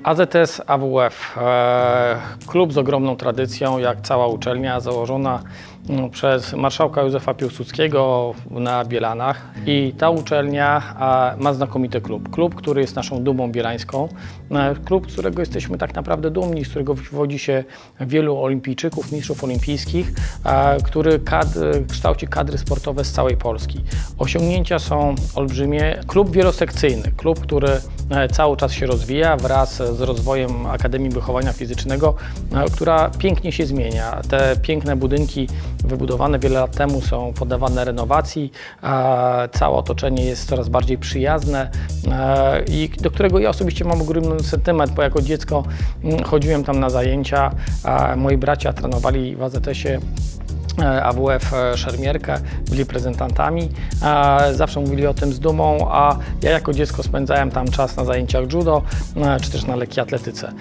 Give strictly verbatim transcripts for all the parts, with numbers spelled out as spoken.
A Z S A W F, e, klub z ogromną tradycją, jak cała uczelnia, założona no, przez marszałka Józefa Piłsudskiego na Bielanach. I ta uczelnia a, ma znakomity klub. Klub, który jest naszą dumą bielańską. E, klub, z którego jesteśmy tak naprawdę dumni, z którego wywodzi się wielu olimpijczyków, mistrzów olimpijskich, e, który kadr, kształci kadry sportowe z całej Polski. Osiągnięcia są olbrzymie. Klub wielosekcyjny, klub, który e, cały czas się rozwija wraz z rozwojem Akademii Wychowania Fizycznego, która pięknie się zmienia. Te piękne budynki wybudowane wiele lat temu są poddawane renowacji, całe otoczenie jest coraz bardziej przyjazne i do którego ja osobiście mam ogromny sentyment, bo jako dziecko chodziłem tam na zajęcia, moi bracia trenowali w A Z S-ie A W F Szermierkę, byli prezentantami, zawsze mówili o tym z dumą, a ja jako dziecko spędzałem tam czas na zajęciach judo, czy też na lekkiej atletyce.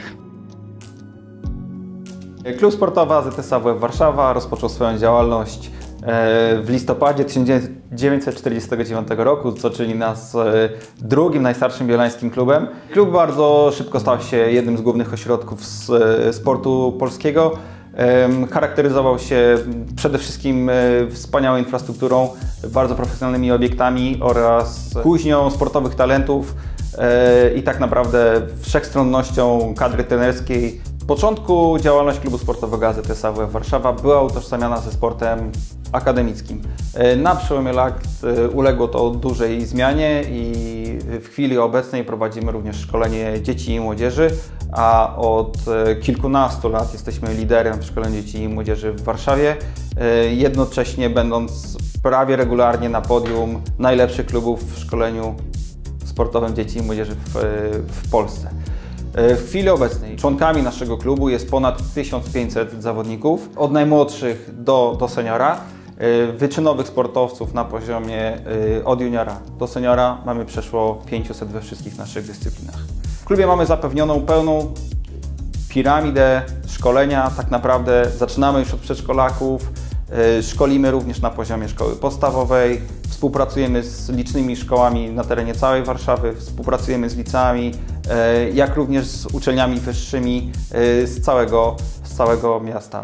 Klub sportowy A Z S A W F Warszawa rozpoczął swoją działalność w listopadzie tysiąc dziewięćset czterdziestego dziewiątego roku, co czyni nas drugim najstarszym bielańskim klubem. Klub bardzo szybko stał się jednym z głównych ośrodków sportu polskiego. Charakteryzował się przede wszystkim wspaniałą infrastrukturą, bardzo profesjonalnymi obiektami oraz kuźnią sportowych talentów i tak naprawdę wszechstronnością kadry trenerskiej. W początku działalność klubu sportowego A Z S A W F Warszawa była utożsamiana ze sportem akademickim. Na przełomie lat uległo to dużej zmianie i w chwili obecnej prowadzimy również szkolenie dzieci i młodzieży, a od kilkunastu lat jesteśmy liderem w szkoleniu dzieci i młodzieży w Warszawie, jednocześnie będąc prawie regularnie na podium najlepszych klubów w szkoleniu sportowym dzieci i młodzieży w, w Polsce. W chwili obecnej członkami naszego klubu jest ponad tysiąc pięćset zawodników, od najmłodszych do, do seniora. Wyczynowych sportowców na poziomie od juniora do seniora mamy przeszło pięćset we wszystkich naszych dyscyplinach. W klubie mamy zapewnioną pełną piramidę szkolenia. Tak naprawdę zaczynamy już od przedszkolaków, szkolimy również na poziomie szkoły podstawowej, współpracujemy z licznymi szkołami na terenie całej Warszawy, współpracujemy z liceami, jak również z uczelniami wyższymi z całego, z całego miasta.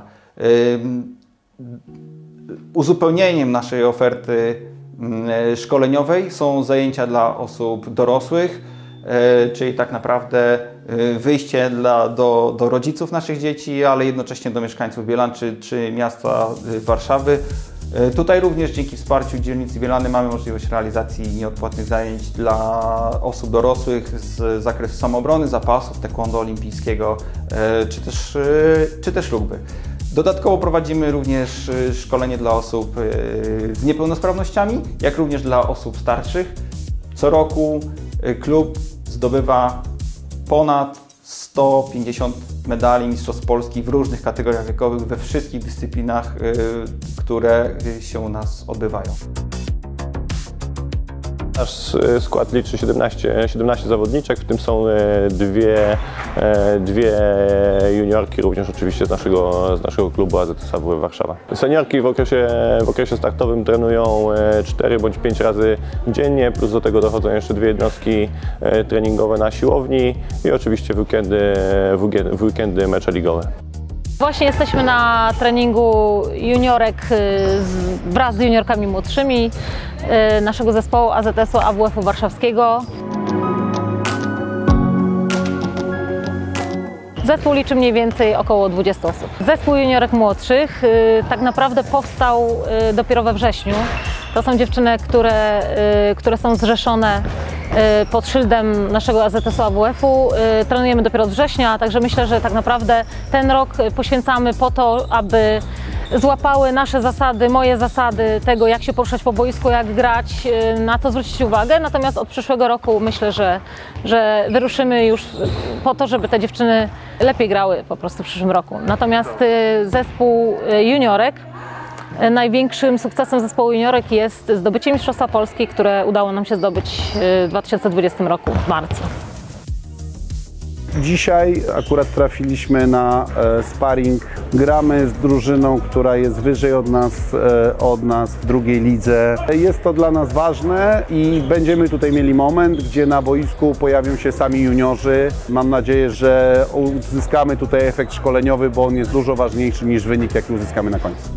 Uzupełnieniem naszej oferty szkoleniowej są zajęcia dla osób dorosłych, czyli tak naprawdę wyjście dla, do, do rodziców naszych dzieci, ale jednocześnie do mieszkańców Bielan czy, czy miasta Warszawy. Tutaj również dzięki wsparciu dzielnicy Bielany mamy możliwość realizacji nieodpłatnych zajęć dla osób dorosłych z zakresu samoobrony, zapasów, taekwondo olimpijskiego czy też, czy też rugby. Dodatkowo prowadzimy również szkolenie dla osób z niepełnosprawnościami, jak również dla osób starszych. Co roku klub zdobywa ponad sto pięćdziesiąt medali Mistrzostw Polski w różnych kategoriach wiekowych, we wszystkich dyscyplinach, które się u nas odbywają. Nasz skład liczy siedemnaście, siedemnaście zawodniczek, w tym są dwie, dwie juniorki, również oczywiście z naszego, z naszego klubu A Z S A W F Warszawa. Seniorki w okresie, w okresie startowym trenują cztery bądź pięć razy dziennie, plus do tego dochodzą jeszcze dwie jednostki treningowe na siłowni i oczywiście w weekendy, w weekendy mecze ligowe. Właśnie jesteśmy na treningu juniorek wraz z juniorkami młodszymi naszego zespołu A Z S-u A W F-u warszawskiego. Zespół liczy mniej więcej około dwudziestu osób. Zespół juniorek młodszych tak naprawdę powstał dopiero we wrześniu. To są dziewczyny, które, które są zrzeszone pod szyldem naszego A Z S-u A W F-u. Trenujemy dopiero od września, także myślę, że tak naprawdę ten rok poświęcamy po to, aby złapały nasze zasady, moje zasady tego, jak się poruszać po boisku, jak grać, na co zwrócić uwagę. Natomiast od przyszłego roku myślę, że, że wyruszymy już po to, żeby te dziewczyny lepiej grały po prostu w przyszłym roku. Natomiast zespół juniorek, największym sukcesem zespołu juniorek jest zdobycie Mistrzostwa Polski, które udało nam się zdobyć w dwa tysiące dwudziestym roku w marcu. Dzisiaj akurat trafiliśmy na e, sparring. Gramy z drużyną, która jest wyżej od nas, e, od nas w drugiej lidze. Jest to dla nas ważne i będziemy tutaj mieli moment, gdzie na boisku pojawią się sami juniorzy. Mam nadzieję, że uzyskamy tutaj efekt szkoleniowy, bo on jest dużo ważniejszy niż wynik, jaki uzyskamy na końcu.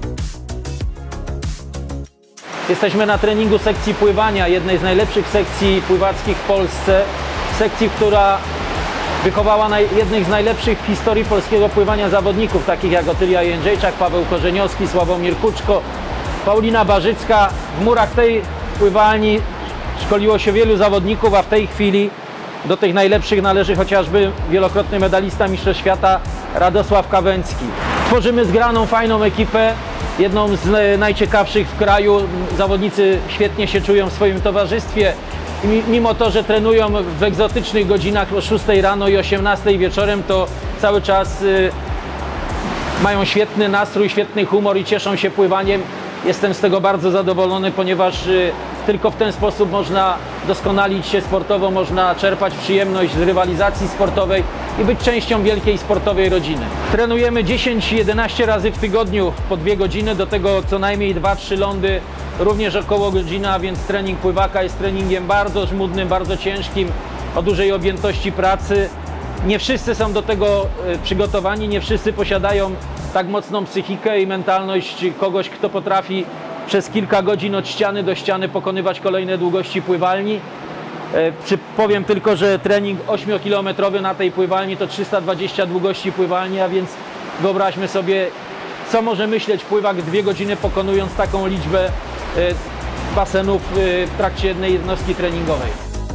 Jesteśmy na treningu sekcji pływania, jednej z najlepszych sekcji pływackich w Polsce. Sekcji, która wychowała naj, jednych z najlepszych w historii polskiego pływania zawodników, takich jak Otylia Jędrzejczak, Paweł Korzeniowski, Sławomir Kuczko, Paulina Barzycka. W murach tej pływalni szkoliło się wielu zawodników, a w tej chwili do tych najlepszych należy chociażby wielokrotny medalista Mistrzostw Świata Radosław Kawęcki. Tworzymy zgraną, fajną ekipę, jedną z najciekawszych w kraju. Zawodnicy świetnie się czują w swoim towarzystwie. Mimo to, że trenują w egzotycznych godzinach o szóstej rano i osiemnastej wieczorem, to cały czas y, mają świetny nastrój, świetny humor i cieszą się pływaniem. Jestem z tego bardzo zadowolony, ponieważ y, tylko w ten sposób można doskonalić się sportowo, można czerpać przyjemność z rywalizacji sportowej i być częścią wielkiej sportowej rodziny. Trenujemy dziesięć jedenaście razy w tygodniu po dwie godziny, do tego co najmniej dwa trzy lądy, również około godziny, a więc trening pływaka jest treningiem bardzo żmudnym, bardzo ciężkim, o dużej objętości pracy. Nie wszyscy są do tego przygotowani, nie wszyscy posiadają tak mocną psychikę i mentalność kogoś, kto potrafi przez kilka godzin od ściany do ściany pokonywać kolejne długości pływalni. Powiem tylko, że trening ośmiokilometrowy na tej pływalni to trzysta dwadzieścia długości pływalni, a więc wyobraźmy sobie, co może myśleć pływak dwie godziny pokonując taką liczbę basenów w trakcie jednej jednostki treningowej.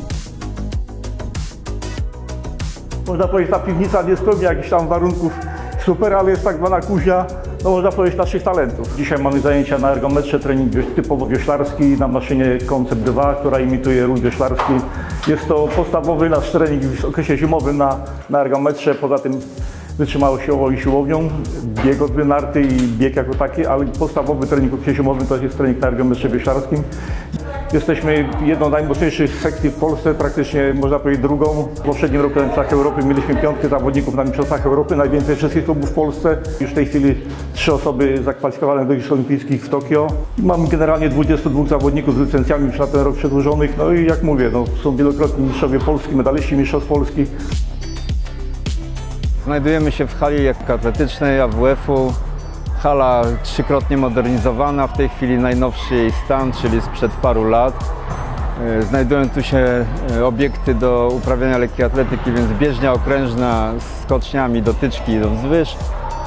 Można powiedzieć, ta piwnica nie spełnia jakichś tam warunków super, ale jest tak zwana kuźnia, no można powiedzieć, naszych talentów. Dzisiaj mamy zajęcia na ergometrze, trening typowo wioślarski na maszynie Concept dwa, która imituje ruch wioślarski. Jest to podstawowy nasz trening w okresie zimowym na, na ergometrze, poza tym wytrzymałościową i siłownią, bieg od narty i bieg jako taki, ale podstawowy trening w okresie zimowym to jest trening na ergometrze wioślarskim. Jesteśmy jedną z najmocniejszych sekcji w Polsce, praktycznie można powiedzieć drugą. W poprzednim roku na Mistrzostwach Europy mieliśmy piątkę zawodników na Mistrzostwach Europy, najwięcej wszystkich klubów w Polsce. Już w tej chwili trzy osoby zakwalifikowane do Igrzysk Olimpijskich w Tokio. Mamy generalnie dwudziestu dwóch zawodników z licencjami już na ten rok przedłużonych. No i jak mówię, no, są wielokrotni mistrzowie Polski, medaliści mistrzostw Polski. Znajdujemy się w hali lekkoatletycznej A W F-u. Hala trzykrotnie modernizowana, w tej chwili najnowszy jej stan, czyli sprzed paru lat. Znajdują tu się obiekty do uprawiania lekkiej atletyki, więc bieżnia okrężna z skoczniami do tyczki i do wzwyż,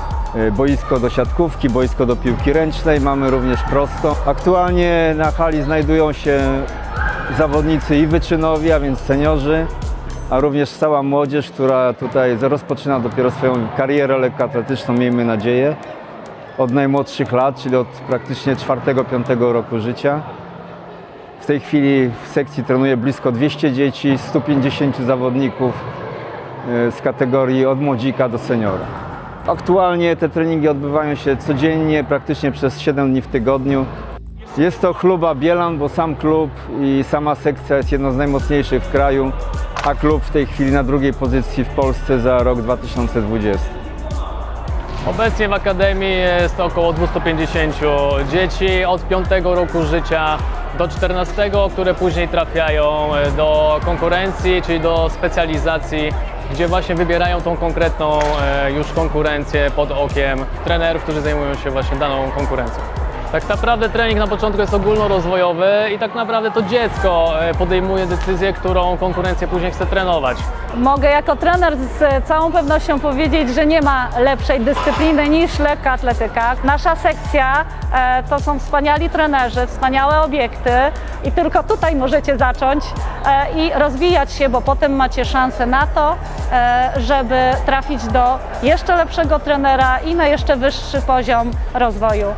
boisko do siatkówki, boisko do piłki ręcznej, mamy również prosto. Aktualnie na hali znajdują się zawodnicy i wyczynowi, a więc seniorzy, a również cała młodzież, która tutaj rozpoczyna dopiero swoją karierę lekkoatletyczną, miejmy nadzieję, od najmłodszych lat, czyli od praktycznie czwartego, piątego roku życia. W tej chwili w sekcji trenuje blisko dwieście dzieci, stu pięćdziesięciu zawodników z kategorii od młodzika do seniora. Aktualnie te treningi odbywają się codziennie, praktycznie przez siedem dni w tygodniu. Jest to Chluba Bielan, bo sam klub i sama sekcja jest jedną z najmocniejszych w kraju, a klub w tej chwili na drugiej pozycji w Polsce za rok dwa tysiące dwudziesty. Obecnie w Akademii jest około dwieście pięćdziesiąt dzieci od piątego roku życia do czternastego, które później trafiają do konkurencji, czyli do specjalizacji, gdzie właśnie wybierają tą konkretną już konkurencję pod okiem trenerów, którzy zajmują się właśnie daną konkurencją. Tak naprawdę trening na początku jest ogólnorozwojowy i tak naprawdę to dziecko podejmuje decyzję, którą konkurencję później chce trenować. Mogę jako trener z całą pewnością powiedzieć, że nie ma lepszej dyscypliny niż lekka atletyka. Nasza sekcja to są wspaniali trenerzy, wspaniałe obiekty i tylko tutaj możecie zacząć i rozwijać się, bo potem macie szansę na to, żeby trafić do jeszcze lepszego trenera i na jeszcze wyższy poziom rozwoju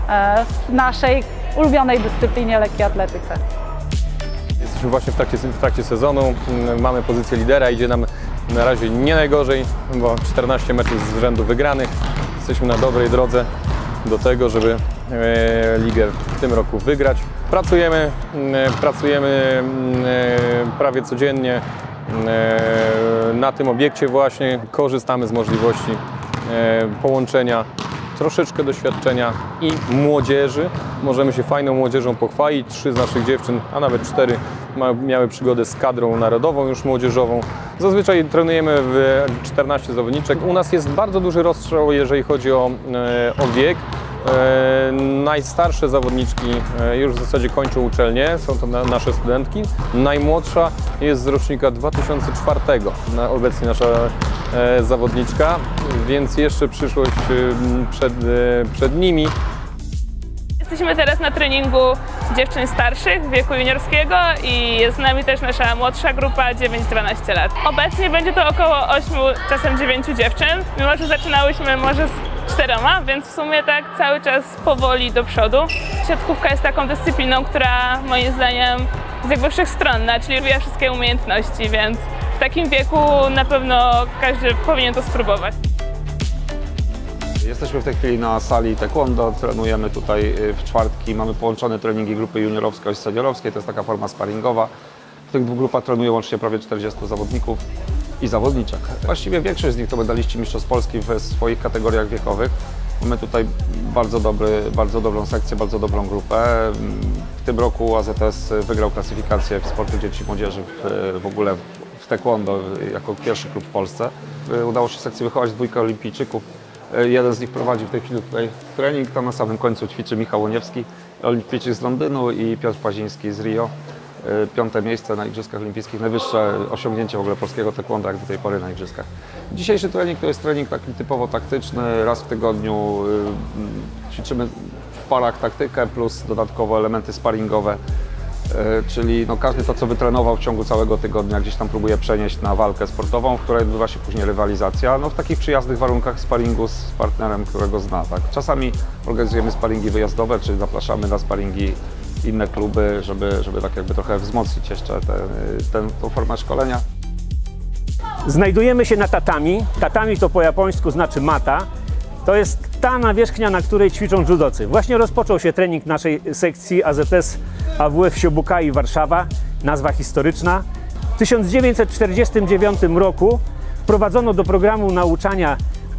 w naszej ulubionej dyscyplinie lekkiej atletyce. Jesteśmy właśnie w trakcie, w trakcie sezonu, mamy pozycję lidera, idzie nam na razie nie najgorzej, bo czternaście meczów z rzędu wygranych. Jesteśmy na dobrej drodze do tego, żeby ligę w tym roku wygrać. Pracujemy, pracujemy prawie codziennie, Na tym obiekcie właśnie korzystamy z możliwości połączenia troszeczkę doświadczenia i młodzieży. Możemy się fajną młodzieżą pochwalić. Trzy z naszych dziewczyn, a nawet cztery, miały przygodę z kadrą narodową już młodzieżową. Zazwyczaj trenujemy w czternaście zawodniczek. U nas jest bardzo duży rozstrzał, jeżeli chodzi o, o wiek. E, najstarsze zawodniczki e, już w zasadzie kończą uczelnię, są to na, nasze studentki. Najmłodsza jest z rocznika dwa tysiące czwartego, na, obecnie nasza e, zawodniczka, więc jeszcze przyszłość e, przed, e, przed nimi. Jesteśmy teraz na treningu dziewczyn starszych wieku juniorskiego i jest z nami też nasza młodsza grupa dziewięć dwanaście lat. Obecnie będzie to około ośmiu, czasem dziewięciu dziewczyn, mimo że zaczynałyśmy może z czteroma, więc w sumie tak cały czas powoli do przodu. Siatkówka jest taką dyscypliną, która moim zdaniem jest jakby wszechstronna, czyli rozwija wszystkie umiejętności, więc w takim wieku na pewno każdy powinien to spróbować. Jesteśmy w tej chwili na sali taekwondo, trenujemy tutaj w czwartki, mamy połączone treningi grupy juniorowskiej i seniorowskiej, to jest taka forma sparingowa. W tych dwóch grupach trenuje łącznie prawie czterdziestu zawodników i zawodniczek. Właściwie większość z nich to medaliści mistrzostw Polski w swoich kategoriach wiekowych. Mamy tutaj bardzo, dobry, bardzo dobrą sekcję, bardzo dobrą grupę. W tym roku A Z S wygrał klasyfikację w sporty dzieci i młodzieży w, w ogóle w taekwondo jako pierwszy klub w Polsce. Udało się sekcji wychować dwójkę olimpijczyków. Jeden z nich prowadzi w tej chwili tutaj trening, tam na samym końcu ćwiczy Michał Łoniewski, olimpijczyk z Londynu, i Piotr Paziński z Rio. Piąte miejsce na Igrzyskach Olimpijskich, najwyższe osiągnięcie w ogóle polskiego taekwondo jak do tej pory na Igrzyskach. Dzisiejszy trening to jest trening taki typowo taktyczny, raz w tygodniu ćwiczymy w parach taktykę plus dodatkowo elementy sparingowe. Czyli no każdy to, co wytrenował w ciągu całego tygodnia, gdzieś tam próbuje przenieść na walkę sportową, w której odbywa się później rywalizacja, no w takich przyjaznych warunkach sparingu z partnerem, którego zna. Tak? Czasami organizujemy sparingi wyjazdowe, czyli zapraszamy na sparingi inne kluby, żeby, żeby tak jakby trochę wzmocnić jeszcze tę ten, tą formę szkolenia. Znajdujemy się na tatami. Tatami to po japońsku znaczy mata. To jest ta nawierzchnia, na której ćwiczą judocy. Właśnie rozpoczął się trening naszej sekcji A Z S A W F Siobukai Warszawa, nazwa historyczna. W tysiąc dziewięćset czterdziestym dziewiątym roku wprowadzono do programu nauczania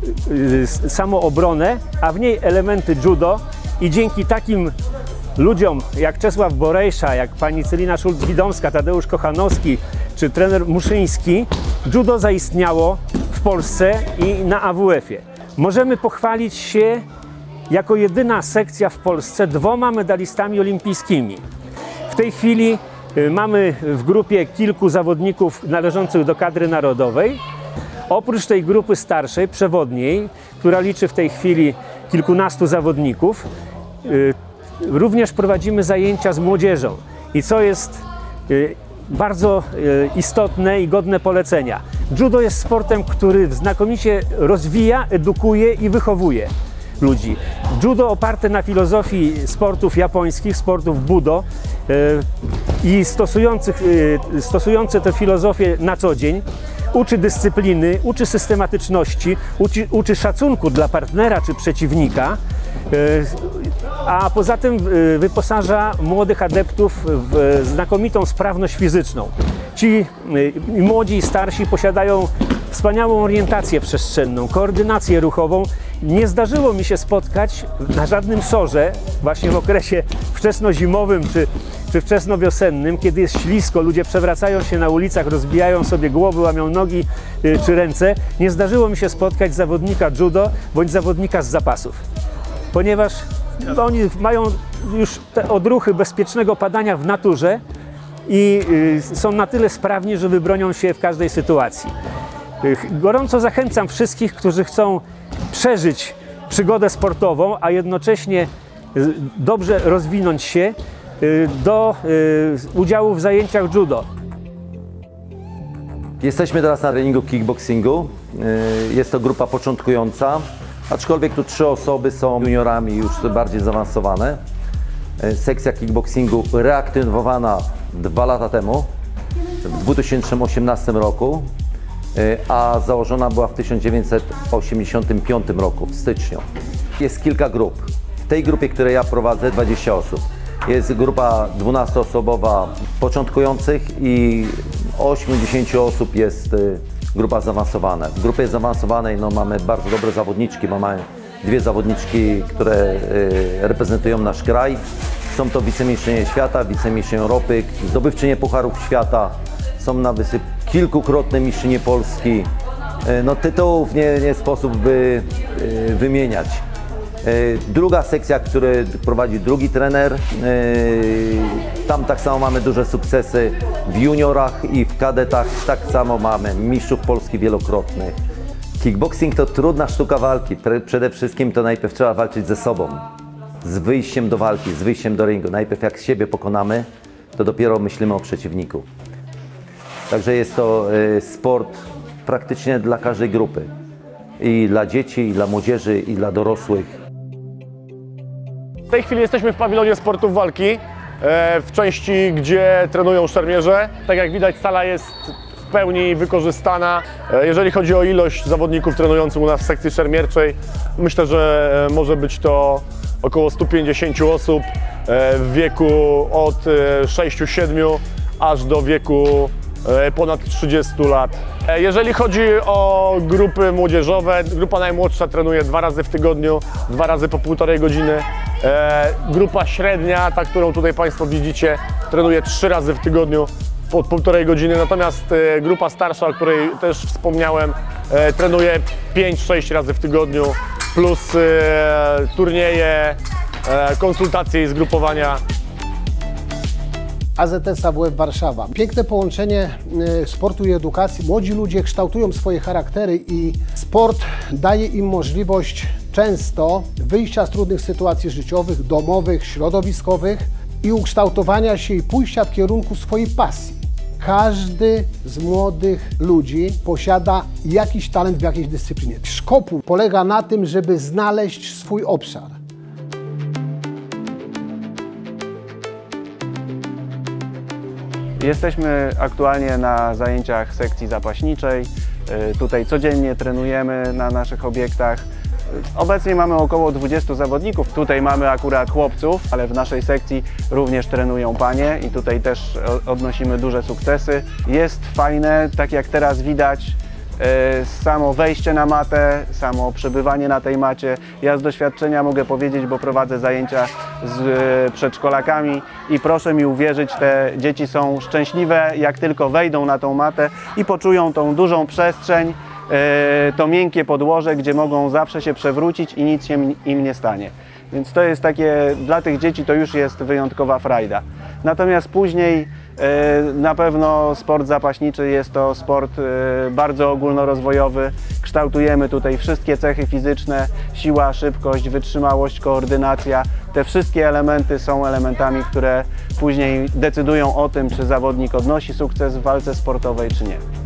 samoobronę, a w niej elementy judo, i dzięki takim ludziom jak Czesław Borejsza, jak pani Celina Szulc-Widomska, Tadeusz Kochanowski czy trener Muszyński, judo zaistniało w Polsce i na A W F-ie. Możemy pochwalić się jako jedyna sekcja w Polsce dwoma medalistami olimpijskimi. W tej chwili mamy w grupie kilku zawodników należących do kadry narodowej. Oprócz tej grupy starszej, przewodniej, która liczy w tej chwili kilkunastu zawodników, również prowadzimy zajęcia z młodzieżą. I co jest bardzo istotne i godne polecenia. Judo jest sportem, który znakomicie rozwija, edukuje i wychowuje ludzi. Judo oparte na filozofii sportów japońskich, sportów budo i stosujących, stosujące tę filozofię na co dzień, uczy dyscypliny, uczy systematyczności, uczy, uczy szacunku dla partnera czy przeciwnika, a poza tym wyposaża młodych adeptów w znakomitą sprawność fizyczną. Ci młodzi i starsi posiadają wspaniałą orientację przestrzenną, koordynację ruchową. Nie zdarzyło mi się spotkać na żadnym sorze, właśnie w okresie wczesnozimowym czy, czy wczesnowiosennym, kiedy jest ślisko, ludzie przewracają się na ulicach, rozbijają sobie głowy, łamią nogi czy ręce. Nie zdarzyło mi się spotkać zawodnika judo bądź zawodnika z zapasów, ponieważ oni mają już te odruchy bezpiecznego padania w naturze i są na tyle sprawni, że wybronią się w każdej sytuacji. Gorąco zachęcam wszystkich, którzy chcą przeżyć przygodę sportową, a jednocześnie dobrze rozwinąć się, do udziału w zajęciach judo. Jesteśmy teraz na treningu kickboxingu. Jest to grupa początkująca, aczkolwiek tu trzy osoby są juniorami już bardziej zaawansowane. Sekcja kickboxingu reaktywowana dwa lata temu, w dwa tysiące osiemnastym roku, a założona była w tysiąc dziewięćset osiemdziesiątym piątym roku, w styczniu. Jest kilka grup. W tej grupie, której ja prowadzę, dwadzieścia osób. Jest grupa dwunastoosobowa początkujących i osiem do dziesięciu osób jest grupa zaawansowana. W grupie zaawansowanej no, mamy bardzo dobre zawodniczki, bo mamy dwie zawodniczki, które reprezentują nasz kraj. Są to wicemistrzynie świata, wicemistrzynie Europy, zdobywczynie pucharów świata. Są na wysyp kilkukrotne mistrzynie Polski. No, tytułów nie, nie sposób by wymieniać. Druga sekcja, którą prowadzi drugi trener, tam tak samo mamy duże sukcesy w juniorach i w kadetach, tak samo mamy mistrzów Polski wielokrotnych. Kickboxing to trudna sztuka walki, przede wszystkim to najpierw trzeba walczyć ze sobą, z wyjściem do walki, z wyjściem do ringu. Najpierw jak siebie pokonamy, to dopiero myślimy o przeciwniku. Także jest to sport praktycznie dla każdej grupy. I dla dzieci, i dla młodzieży, i dla dorosłych. W tej chwili jesteśmy w pawilonie sportów walki, w części, gdzie trenują szermierze. Tak jak widać, sala jest w pełni wykorzystana. Jeżeli chodzi o ilość zawodników trenujących u nas w sekcji szermierczej, myślę, że może być to około stu pięćdziesięciu osób w wieku od sześciu siedmiu aż do wieku ponad trzydziestu lat. Jeżeli chodzi o grupy młodzieżowe, grupa najmłodsza trenuje dwa razy w tygodniu, dwa razy po półtorej godziny. Grupa średnia, ta, którą tutaj Państwo widzicie, trenuje trzy razy w tygodniu po półtorej godziny, natomiast grupa starsza, o której też wspomniałem, trenuje pięć sześć razy w tygodniu, plus turnieje, konsultacje i zgrupowania. A Z S A W F Warszawa. Piękne połączenie sportu i edukacji. Młodzi ludzie kształtują swoje charaktery i sport daje im możliwość często wyjścia z trudnych sytuacji życiowych, domowych, środowiskowych i ukształtowania się i pójścia w kierunku swojej pasji. Każdy z młodych ludzi posiada jakiś talent w jakiejś dyscyplinie. Szkopuł polega na tym, żeby znaleźć swój obszar. Jesteśmy aktualnie na zajęciach sekcji zapaśniczej. Tutaj codziennie trenujemy na naszych obiektach. Obecnie mamy około dwudziestu zawodników. Tutaj mamy akurat chłopców, ale w naszej sekcji również trenują panie i tutaj też odnosimy duże sukcesy. Jest fajne, tak jak teraz widać, samo wejście na matę, samo przebywanie na tej macie. Ja z doświadczenia mogę powiedzieć, bo prowadzę zajęcia z przedszkolakami i proszę mi uwierzyć, te dzieci są szczęśliwe, jak tylko wejdą na tą matę i poczują tą dużą przestrzeń, to miękkie podłoże, gdzie mogą zawsze się przewrócić i nic się im nie stanie. Więc to jest takie, dla tych dzieci to już jest wyjątkowa frajda. Natomiast później na pewno sport zapaśniczy jest to sport bardzo ogólnorozwojowy. Kształtujemy tutaj wszystkie cechy fizyczne, siła, szybkość, wytrzymałość, koordynacja. Te wszystkie elementy są elementami, które później decydują o tym, czy zawodnik odnosi sukces w walce sportowej, czy nie.